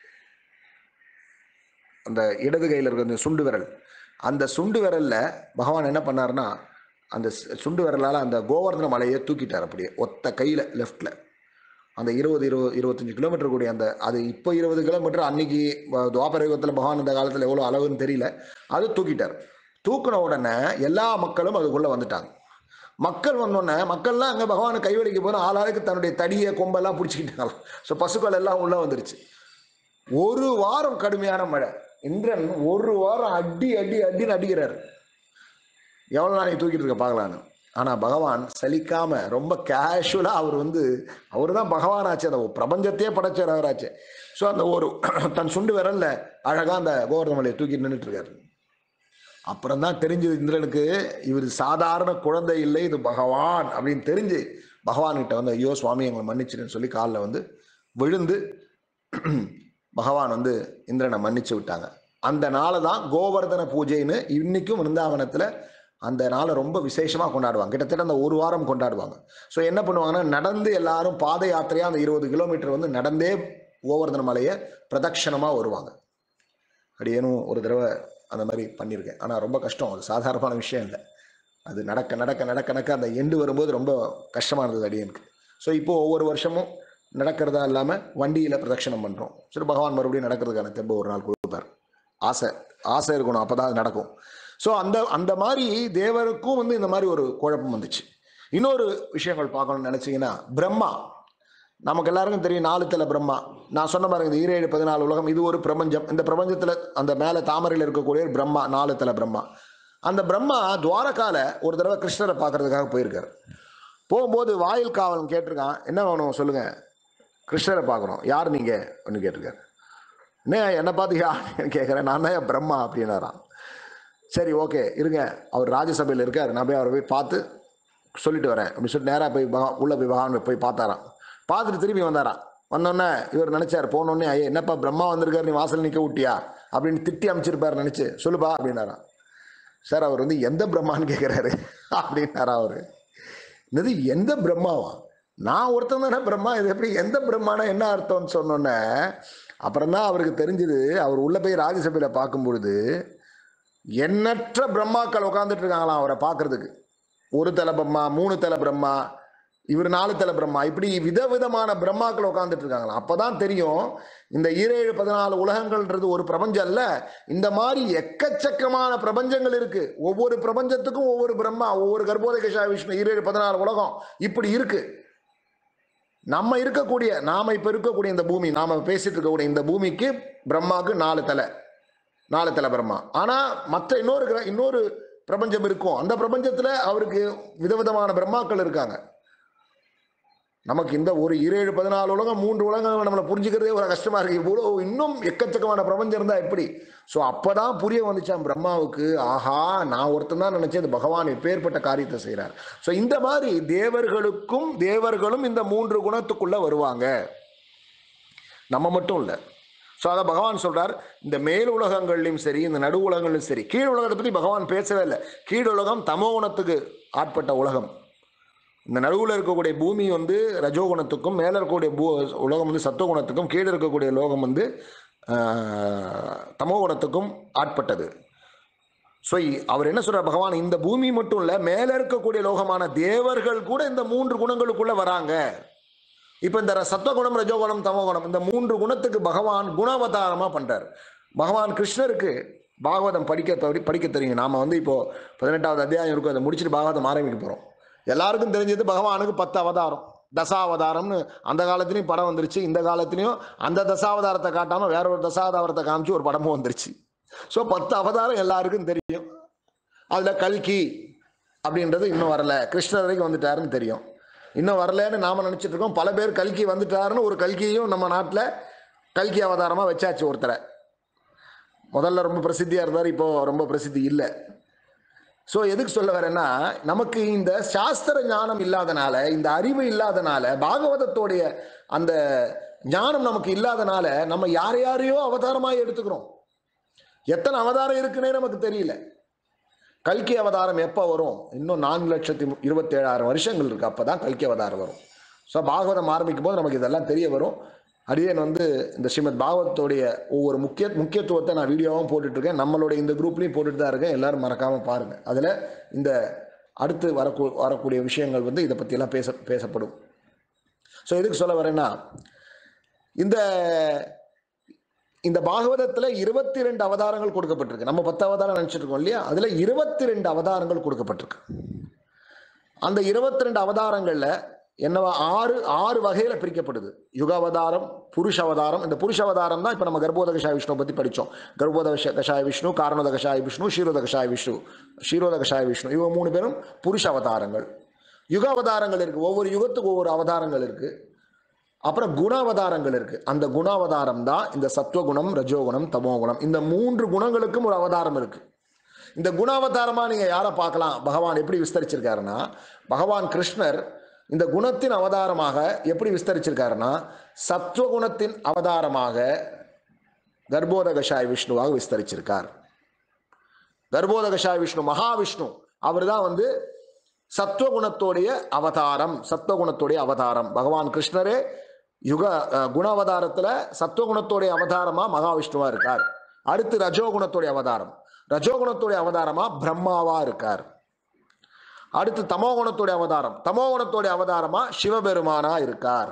அந்த இடது கையில் இருக்கிற அந்த சுண்டு விரல், அந்த சுண்டு விரலில் பகவான் என்ன பண்ணார்னா, அந்த சுண்டு விரலால் அந்த கோவர்தன மலையை தூக்கிட்டார். அப்படியே ஒத்த கையில் லெஃப்டில் அந்த 20-25 கிலோமீட்டர் கூடிய அந்த, அது இப்போ 20 கிலோமீட்டர், அன்னைக்கு துவாபர யுகத்தில் பகவான் இந்த காலத்தில் எவ்வளோ அளவுன்னு தெரியல, அது தூக்கிட்டார். தூக்கின உடனே எல்லா மக்களும் அதுக்குள்ளே வந்துட்டாங்க. மக்கள் வந்தோடனே மக்கள்லாம் அங்கே பகவானை கைவலிக்க போகிற ஆளாளுக்கு தன்னுடைய தடியை கொம்பெல்லாம் பிடிச்சிக்கிட்டாங்க. ஸோ பசுக்கள் எல்லாம் உள்ளே வந்துருச்சு. 1 வாரம் கடுமையான மழை. இந்திரன் 1 வாரம் அடின்னு அடிக்கிறார். எவ்வளோ நாளைக்கு தூக்கிட்டு இருக்க பார்க்கலான்னு. ஆனால் பகவான் சலிக்காம ரொம்ப கேஷுவலாக அவர் தான் பகவான் ஆச்சு, அந்த பிரபஞ்சத்தையே படைச்சவர் அவராச்சு. ஸோ அந்த ஒரு தன் சுண்டு விரல்ல அழகாக அந்த கோவர்தன மலையை தூக்கி நின்றுட்டு இருக்காரு. அப்புறம் தான் தெரிஞ்சது இந்திரனுக்கு, இவர் சாதாரண குழந்தை இல்லை, இது பகவான் அப்படின்னு தெரிஞ்சு பகவான்கிட்ட வந்து, ஐயோ சுவாமி எங்களை மன்னிச்சுன்னு சொல்லி காலில் விழுந்து பகவான் இந்திரனை மன்னிச்சு விட்டாங்க. அந்த நாளை தான் கோவர்தன பூஜைன்னு இன்னைக்கும் விருந்தாவனத்தில் அந்த நாளை ரொம்ப விசேஷமாக கொண்டாடுவாங்க. கிட்டத்தட்ட அந்த 1 வாரம் கொண்டாடுவாங்க. ஸோ என்ன பண்ணுவாங்கன்னா, நடந்து எல்லாரும் பாத யாத்திரையாக அந்த 20 கிலோமீட்டர் நடந்தே கோவர்தன மலையை பிரதட்சணமாக வருவாங்க. அடியேனும் ஒரு தடவை அந்த மாதிரி பண்ணியிருக்கேன். ஆனால் ரொம்ப கஷ்டம், அது சாதாரணமான விஷயம் இல்லை. அது நடக்க அந்த எண்டு வரும்போது ரொம்ப கஷ்டமாக இருந்தது அடியனுக்கு. ஸோ இப்போது ஒவ்வொரு வருஷமும் நடக்கிறதா இல்லாமல் வண்டியில் பிரதட்சணம் பண்ணுறோம். சரி, பகவான் மறுபடியும் நடக்கிறதுக்கான தெம்பு ஒரு நாள் கொடுப்பார். ஆசை இருக்கணும், அப்போ தான் அது நடக்கும். ஸோ அந்த மாதிரி தேவருக்கும் இந்த மாதிரி ஒரு குழப்பம் வந்துச்சு. இன்னொரு விஷயங்கள் பார்க்கணும்னு நினச்சிங்கன்னா, பிரம்மா நமக்கு எல்லாருக்கும் தெரியும், 4 தலை பிரம்மா. நான் சொன்ன பாருங்க, இந்த 17 உலகம் இது ஒரு பிரபஞ்சம். இந்த பிரபஞ்சத்தில் அந்த மேலே தாமரையில் இருக்கக்கூடிய பிரம்மா, 4 தலை பிரம்மா. அந்த பிரம்மா துவாரகால ஒரு தடவை கிருஷ்ணரை பார்க்கறதுக்காக போயிருக்காரு. போகும்போது வாயில் காவலன் கேட்டிருக்கான், என்ன வேணும் சொல்லுங்க. கிருஷ்ணரை பார்க்குறோம், யார் நீங்கள் அப்படின்னு கேட்டிருக்காரு. என்ன பார்த்து யாருன்னு கேட்குறேன், நான் தான் பிரம்மா அப்படின்னாரான். சரி ஓகே இருங்க, அவர் ராஜ்யசபையில் இருக்கார், நான் போய் அவரை போய் பார்த்து சொல்லிட்டு வரேன் அப்படின்னு சொல்லிட்டு நேராக போய் உள்ளே போய் பகவான் போய் பார்த்தாராம். பார்த்துட்டு திரும்பி வந்தாராம். வந்தோடனே இவர் நினச்சார், போனோடனே ஐயா என்னப்பா பிரம்மா வந்திருக்காரு, நீ வாசல் நிற்க விட்டியா அப்படின்னு திட்டி அமைச்சிருப்பார் நினச்சி, சொல்லுப்பா அப்படின்னாராம். சார் அவர் வந்து எந்த பிரம்மான்னு கேட்குறாரு அப்படின்னாரா. அவர் என்னது எந்த பிரம்மாவா, நான் ஒருத்தன் தானே பிரம்மா, இது எப்படி எந்த பிரம்மானா என்ன அர்த்தம்னு சொன்னோன்னே அப்புறம் தான் அவருக்கு தெரிஞ்சுது. அவர் உள்ளே போய் ராஜ்யசபையில் பார்க்கும்பொழுது எண்ணற்ற பிரம்மாக்கள் உட்காந்துட்டு இருக்காங்களாம் அவரை பார்க்கறதுக்கு. 1 தலை பிரம்மா, 3 தலை பிரம்மா, இவர் 4 தலை பிரம்மா, இப்படி விதவிதமான பிரம்மாக்கள் உட்காந்துட்டு இருக்காங்களாம். அப்பதான் தெரியும் இந்த 14 உலகங்கள்ன்றது ஒரு பிரபஞ்சம் அல்ல, இந்த மாதிரி எக்கச்சக்கமான பிரபஞ்சங்கள் இருக்கு. ஒவ்வொரு பிரபஞ்சத்துக்கும் ஒவ்வொரு பிரம்மா, ஒவ்வொரு கர்ப்போதய கஷாய விஷ்ணு, 14 உலகம் இப்படி இருக்கு. நாம இப்ப இருக்கக்கூடிய இந்த பூமி, நாம பேசிட்டு இருக்கக்கூடிய இந்த பூமிக்கு பிரம்மாவுக்கு 4 தலை பிரம்மா. ஆனா மற்ற இன்னொரு பிரபஞ்சம் இருக்கும், அந்த பிரபஞ்சத்துல அவருக்கு விதவிதமான பிரம்மாக்கள் இருக்காங்க. நமக்கு இந்த ஒரு 14 உலகம் 3 உலகம் நம்மளை புரிஞ்சுக்கிறதே ஒரு கஷ்டமா இருக்கு. இவ்வளோ இன்னும் எக்கச்சக்கமான பிரபஞ்சம் இருந்தா எப்படி? ஸோ அப்பதான் புரிய வந்துச்சான் பிரம்மாவுக்கு, ஆஹா நான் ஒருத்தன் தான் நினைச்சேன், இது பகவான் எப்பேற்பட்ட காரியத்தை செய்கிறார். ஸோ இந்த மாதிரி தேவர்களும் இந்த 3 குணத்துக்குள்ள வருவாங்க, நம்ம மட்டும் இல்லை. ஸோ அதை பகவான் சொல்றார், இந்த மேல் உலகங்கள்லையும் சரி, இந்த நடு உலகங்களையும் சரி. கீழ் உலகத்தை பற்றி பகவான் பேசவே இல்லை. கீழ் உலகம் தமோ குணத்துக்கு ஆட்பட்ட உலகம். இந்த நடுவில் இருக்கக்கூடிய பூமி வந்து ரஜோகுணத்துக்கும், மேலே இருக்கக்கூடிய உலகம் வந்து சத்துவகுணத்துக்கும், கீழே இருக்கக்கூடிய லோகம் வந்து தமோ குணத்துக்கும் ஆட்பட்டது. ஸோ அவர் என்ன சொல்றார் பகவான், இந்த பூமி மட்டும் இல்லை, மேலே இருக்கக்கூடிய லோகமான தேவர்கள் கூட இந்த 3 குணங்களுக்குள்ள வராங்க. இப்போ இந்த சத்துவகுணம், ரஜோகுணம், தமோகுணம், இந்த 3 குணத்துக்கு பகவான் குணாவதாரமாக பண்றார். பகவான் கிருஷ்ணருக்கு பாகவதம் படிக்க தெரியும். நாம வந்து இப்போ 18வது அத்தியாயம் இருக்கும், அதை முடிச்சுட்டு பாகவதம் ஆரம்பிக்க போறோம். எல்லாருக்கும் தெரிஞ்சது பகவானுக்கு 10 அவதாரம், தசாவதாரம்னு அந்த காலத்திலையும் படம் வந்துருச்சு. இந்த காலத்திலையும் அந்த தசாவதாரத்தை காட்டாம வேற ஒரு தசாவதாரத்தை காமிச்சு ஒரு படமும் வந்துருச்சு. ஸோ 10 அவதாரம் எல்லாருக்கும் தெரியும். அதுல கல்கி அப்படின்றது இன்னும் வரல, கிருஷ்ணர் வரைக்கும் வந்துட்டாருன்னு தெரியும். இன்னும் வரலன்னு நாம நினைச்சிட்டு இருக்கோம். பல பேர் கல்கி வந்துட்டாருன்னு ஒரு கல்கியும் நம்ம நாட்டில் கல்கி அவதாரமா வச்சாச்சு ஒருத்தரை. முதல்ல ரொம்ப பிரசித்தியா இருந்தார், இப்போ ரொம்ப பிரசித்தி இல்லை. ஸோ எதுக்கு சொல்ல வரேன்னா, நமக்கு இந்த சாஸ்திர ஞானம் இல்லாதனால, இந்த அறிவு இல்லாதனால, பாகவதத்தோடைய அந்த ஞானம் நமக்கு இல்லாதனால நம்ம யாரையோ அவதாரமாக எடுத்துக்கிறோம். எத்தனை அவதாரம் இருக்குன்னே நமக்கு தெரியல. கல்கி அவதாரம் எப்போ வரும்? இன்னும் 4,27,000 வருஷங்கள் இருக்கு, அப்பதான் கல்கி அவதாரம் வரும். ஸோ பாகவதம் ஆரம்பிக்கும் போது நமக்கு இதெல்லாம் தெரிய வரும். அடியேன் வந்து இந்த ஸ்ரீமத் பாகவதத்தோடைய ஒவ்வொரு முக்கியத்துவத்தை நான் வீடியோவும் போட்டுட்டு இருக்கேன். நம்மளுடைய இந்த குரூப்லையும் போட்டுட்டு தான் இருக்கேன். எல்லாரும் மறக்காம பாருங்க. அதில் இந்த அடுத்து வரக்கூடிய விஷயங்கள் வந்து இதை பற்றியெல்லாம் பேசப்படும். ஸோ எதுக்கு சொல்ல வரேன்னா, இந்த பாகவதத்தில் 22 அவதாரங்கள் கொடுக்கப்பட்டிருக்கு. நம்ம 10 அவதாரம் நினைச்சிட்டு இருக்கோம் இல்லையா? அதுல 22 அவதாரங்கள் கொடுக்கப்பட்டிருக்கு. அந்த 22 அவதாரங்கள்ல என்னவா 6 வகையில பிரிக்கப்படுது. யுக அவதாரம், புருஷ அவதாரம். இந்த புருஷ அவதாரம் தான் இப்ப நம்ம கர்ப்போத கஷாய விஷ்ணு பத்தி படிச்சோம். கர்ப்போத கஷாய விஷ்ணு, காரணோத கஷாய விஷ்ணு, ஷீரோத கஷாய விஷ்ணு, இவங்க 3 பேரும் புருஷ அவதாரங்கள். யுக அவதாரங்கள் இருக்கு, ஒவ்வொரு யுகத்துக்கு ஒவ்வொரு அவதாரங்கள் இருக்கு. அப்புறம் குணாவதாரங்கள் இருக்கு. அந்த குணாவதாரம் தான் இந்த சத்துவகுணம், ரஜோகுணம், தமோகுணம், இந்த 3 குணங்களுக்கும் ஒரு அவதாரம் இருக்கு. இந்த குணாவதாரமா நீங்க யாரை பார்க்கலாம்? பகவான் எப்படி விஸ்தரிச்சிருக்காருன்னா, பகவான் கிருஷ்ணர் இந்த குணத்தின் அவதாரமாக எப்படி விஸ்தரிச்சிருக்காருன்னா, சத்துவகுணத்தின் அவதாரமாக கர்ப்போத கஷாய விஷ்ணுவாக விஸ்தரிச்சிருக்கார். கர்ப்போத கஷாய விஷ்ணு, மகாவிஷ்ணு, அவர் தான் வந்து சத்துவகுணத்தோடைய அவதாரம். பகவான் கிருஷ்ணரே குணாவதாரத்துல சத்துவகுணத்தோடைய அவதாரமா மகாவிஷ்ணுவா இருக்கார். அடுத்து ரஜோகுணத்தோடைய அவதாரமா பிரம்மாவா இருக்கார். அடுத்து தமோகுணத்தோடைய அவதாரமா சிவபெருமானா இருக்கார்.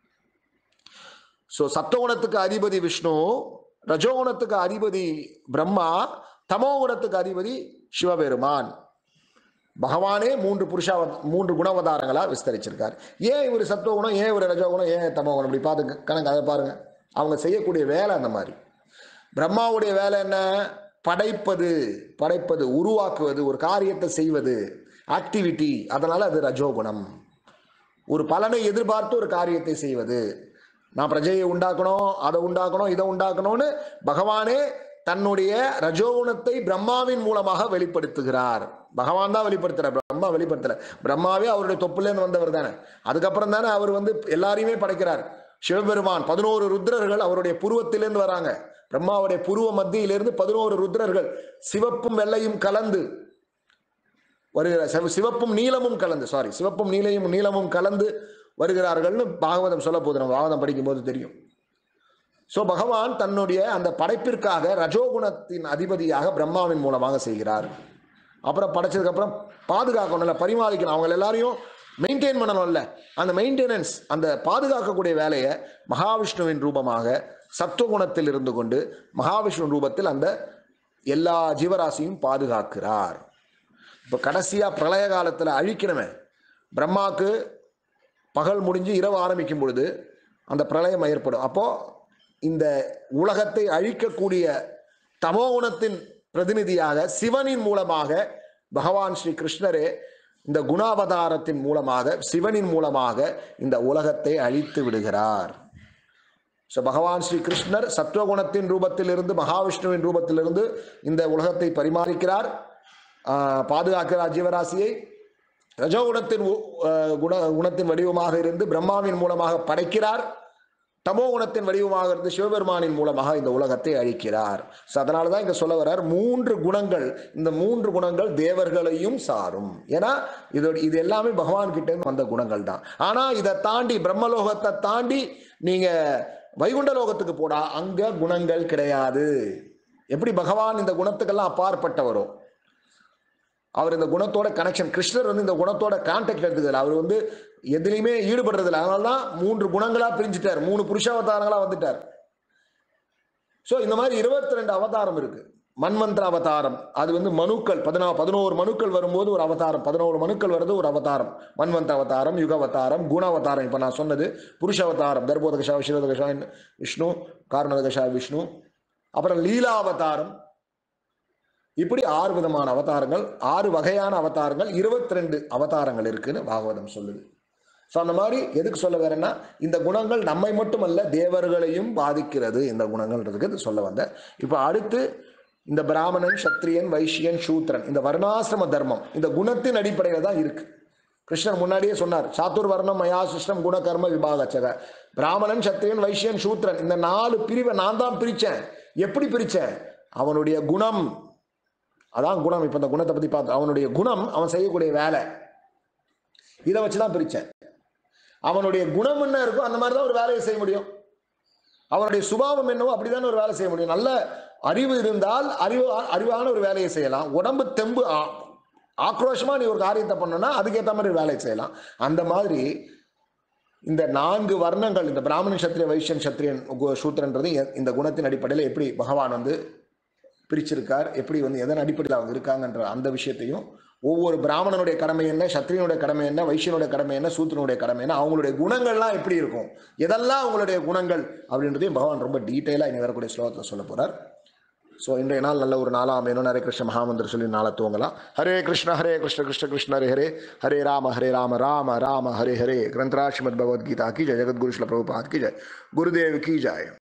சோ சத்துவகுணத்துக்கு அதிபதி விஷ்ணு, ரஜோகுணத்துக்கு அதிபதி பிரம்மா, தமோகுணத்துக்கு அதிபதி சிவபெருமான். பகவானே 3 குணாவதாரங்களா விஸ்தரிச்சிருக்கார். ஏன் இவர் சத்துவகுணம், ஏன் இவர் ரஜோகுணம், ஏன் தமோகுணம், இப்படி பார்த்து கணக்கு அதை பாருங்க. அவங்க செய்யக்கூடிய வேலை அந்த மாதிரி. பிரம்மாவுடைய வேலை என்ன? படைப்பது, படைப்பது, உருவாக்குவது, ஒரு காரியத்தை செய்வது, ஆக்டிவிட்டி. அதனால அது ரஜோகுணம். ஒரு பலனை எதிர்பார்த்து ஒரு காரியத்தை செய்வது. நான் பிரஜையை உண்டாக்கணும், அதை உண்டாக்கணும், இதை உண்டாக்கணும்னு பகவானே தன்னுடைய ரஜோகுணத்தை பிரம்மாவின் மூலமாக வெளிப்படுத்துகிறார். பகவான் தான் வெளிப்படுத்துறார், பிரம்மா வெளிப்படுத்தல. பிரம்மாவே அவருடைய தொப்புலேருந்து வந்தவர் தானே. அதுக்கப்புறம் தானே அவர் எல்லாரையுமே படைக்கிறார். சிவபெருமான் 11 ருத்ரர்கள் அவருடைய புருவத்திலிருந்து வராங்க. பிரம்மாவுடைய புருவ மத்தியிலிருந்து 11 ருத்ரர்கள் சிவப்பும் வெள்ளையும் கலந்து வருகிறார். சிவப்பும் நீலமும் கலந்து, சிவப்பும் நீலமும் கலந்து வருகிறார்கள்னு பாகவதம் சொல்ல போது, நம்ம பாகவதம் படிக்கும் போது தெரியும். சோ பகவான் தன்னுடைய அந்த படைப்பிற்காக ரஜோகுணத்தின் அதிபதியாக பிரம்மாவின் மூலமாக செய்கிறார். அப்புறம் படைச்சதுக்கு அப்புறம் பாதுகாக்கணும்ல, பரிமாறிக்கணும், அவங்க எல்லாரையும் மெயின்டைன் பண்ணணும்ல. அந்த மெயின்டெனன்ஸ், அந்த பாதுகாக்கக்கூடிய வேலையை மகாவிஷ்ணுவின் ரூபமாக சத்துவகுணத்தில் இருந்து கொண்டு மகாவிஷ்ணு ரூபத்தில் அந்த எல்லா ஜீவராசியும் பாதுகாக்கிறார். இப்போ கடைசியா பிரளய காலத்தில் அழிக்கணுமே, பிரம்மாவுக்கு பகல் முடிஞ்சு இரவு ஆரம்பிக்கும் பொழுது அந்த பிரளயம் ஏற்படும். அப்போ இந்த உலகத்தை அழிக்கக்கூடிய தமோகுணத்தின் பிரதிநிதியாக சிவனின் மூலமாக பகவான் ஸ்ரீ கிருஷ்ணரே இந்த குணாவதாரத்தின் மூலமாக, சிவனின் மூலமாக இந்த உலகத்தை அழித்து விடுகிறார். பகவான் ஸ்ரீ கிருஷ்ணர் சத்துவகுணத்தின் ரூபத்திலிருந்து மகாவிஷ்ணுவின் ரூபத்திலிருந்து இந்த உலகத்தை பரிமாறிக்கிறார், பாதுகாக்கிறார் ஜீவராசியை. ரஜோகுணத்தின் குணத்தின் வடிவமாக இருந்து பிரம்மாவின் மூலமாக படைக்கிறார். தமோ குணத்தின் வடிவமாக இருந்து சிவபெருமானின் மூலமாக இந்த உலகத்தை அழிக்கிறார். அதனால தான் இங்க சொல்ல வர்றார் 3 குணங்கள். இந்த 3 குணங்கள் தேவர்களையும் சாரும். ஏன்னா இது எல்லாமே பகவான் கிட்ட இருந்து வந்த குணங்கள் தான். ஆனா இதை தாண்டி, பிரம்மலோகத்தை தாண்டி நீங்க வைகுண்ட லோகத்துக்கு போடா, அங்க குணங்கள் கிடையாது. எப்படி பகவான் இந்த குணத்துக்கெல்லாம் அப்பாற்பட்டவரோ, அவர் இந்த குணத்தோட கனெக்ஷன், கிருஷ்ணர் இந்த குணத்தோட கான்டாக்ட் எடுத்துக்கல, அவர் எதுலையுமே ஈடுபடுறதில்லை. அதனால்தான் 3 குணங்களா பிரிஞ்சுட்டார், 3 புருஷாவதாரங்களா வந்துட்டார். ஸோ இந்த மாதிரி 22 அவதாரம் இருக்கு. மன்வந்திர அவதாரம், அது மனுக்கள் 11 மனுக்கள் வரும்போது ஒரு அவதாரம், 11 மனுக்கள் வருது ஒரு அவதாரம். மன்வந்திர அவதாரம், யுக அவதாரம், குண அவதாரம். இப்போ நான் சொன்னது புருஷ அவதாரம், தர்போதகஷா, சிரோதகஷா விஷ்ணு, காரணதகஷா விஷ்ணு. அப்புறம் லீலா அவதாரம். இப்படி 6 விதமான அவதாரங்கள், 6 வகையான அவதாரங்கள், 22 அவதாரங்கள் இருக்குன்னு பாகவதம் சொல்லுது. ஸோ அந்த மாதிரி எதுக்கு சொல்ல வரேன்னா, இந்த குணங்கள் நம்மை மட்டுமல்ல தேவர்களையும் பாதிக்கிறது. இந்த குணங்கள்ன்றதுக்கு சொல்ல வந்த. இப்போ அடுத்து இந்த பிராமணன், சத்திரியன், வைஷ்யன், சூத்ரன், இந்த வர்ணாசிரம தர்மம் இந்த குணத்தின் அடிப்படையில் தான் இருக்கு. கிருஷ்ணர் முன்னாடியே சொன்னார், சாத்துர் வர்ணம் மயா சிருஷ்டம் குண கர்ம விபாகச்சக. பிராமணன், சத்திரியன், வைஷ்யன், சூத்ரன், இந்த 4 பிரிவை நான் தான் பிரிச்சேன். எப்படி பிரிச்சேன்? அவனுடைய குணம், அதான் குணம். இப்ப இந்த குணத்தை பத்தி பார்த்தோம். அவனுடைய குணம், அவன் செய்யக்கூடிய வேலை, இதை வச்சுதான் பிரிச்சேன். அவனுடைய குணம் என்ன இருக்கோ அந்த மாதிரிதான் ஒரு வேலையை செய்ய முடியும். அவனுடைய சுபாவம் என்னவோ அப்படிதான் ஒரு வேலை செய்ய முடியும். நல்ல அறிவு இருந்தால் அறிவான ஒரு வேலையை செய்யலாம். உடம்பு தெம்பு ஆக்ரோஷமா நீ ஒரு காரியத்தை பண்ணனா அதுக்கேற்ற மாதிரி வேலையை செய்யலாம். அந்த மாதிரி இந்த 4 வர்ணங்கள், இந்த பிராமணன், சத்திரிய, வைஷ்யன், சத்திரியன், சூத்திரன்றது இந்த குணத்தின் அடிப்படையில் எப்படி பகவான் பிரிச்சிருக்கார், எப்படி எதன் அடிப்படையில் அவங்க இருக்காங்கன்ற அந்த விஷயத்தையும், ஒவ்வொரு பிராமணனுடைய கடமை என்ன, சத்திரியனுடைய கடமை என்ன, வைஷ்யனுடைய கடமை என்ன, சூத்திரனுடைய கடமை என்ன, அவங்களுடைய குணங்கள்லாம் எப்படி இருக்கும், எதெல்லாம் அவங்களுடைய குணங்கள் அப்படின்றதையும் பகவான் ரொம்ப டீட்டெயிலாக இனி வரக்கூடிய ஸ்லோகத்தில் சொல்ல போறார். ஸோ இன்றைய நாள் நல்ல ஒரு நாளாக அமையணும். ஹரே கிருஷ்ண மகாமந்திர சொல்லி நாளை துவங்கலாம். ஹரே கிருஷ்ண கிருஷ்ண கிருஷ்ண ஹரே ஹரே, ஹரே ராம ராம ராம ஹரே ஹரே. கிரந்தராஜ் ஸ்ரீமத் பகவத் கீதா கி ஜெய், ஜெகத்குரு ஸ்ரீல பிரபுபாத் கி ஜெய், குருதேவ் கி ஜெய்.